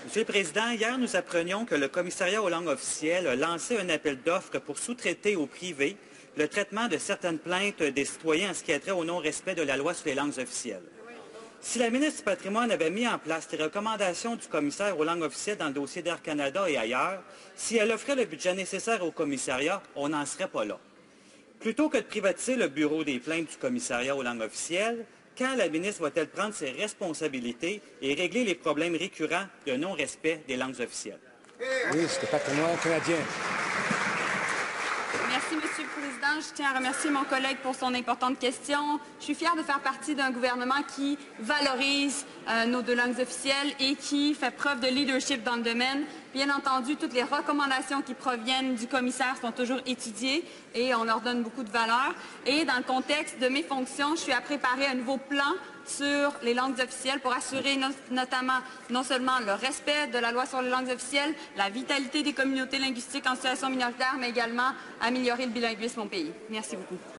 Monsieur le Président, hier, nous apprenions que le Commissariat aux langues officielles a lancé un appel d'offres pour sous-traiter au privé le traitement de certaines plaintes des citoyens en ce qui a trait au non-respect de la loi sur les langues officielles. Si la ministre du Patrimoine avait mis en place les recommandations du commissaire aux langues officielles dans le dossier d'Air Canada et ailleurs, si elle offrait le budget nécessaire au commissariat, on n'en serait pas là. Plutôt que de privatiser le bureau des plaintes du commissariat aux langues officielles, quand la ministre va-t-elle prendre ses responsabilités et régler les problèmes récurrents de non-respect des langues officielles? Ministre du Patrimoine canadien. Merci, Monsieur le Président. Je tiens à remercier mon collègue pour son importante question. Je suis fière de faire partie d'un gouvernement qui valorise nos deux langues officielles et qui fait preuve de leadership dans le domaine. Bien entendu, toutes les recommandations qui proviennent du commissaire sont toujours étudiées et on leur donne beaucoup de valeur. Et dans le contexte de mes fonctions, je suis à préparer un nouveau plan sur les langues officielles pour assurer notamment non seulement le respect de la loi sur les langues officielles, la vitalité des communautés linguistiques en situation minoritaire, mais également améliorer le bilinguisme au pays. Merci beaucoup.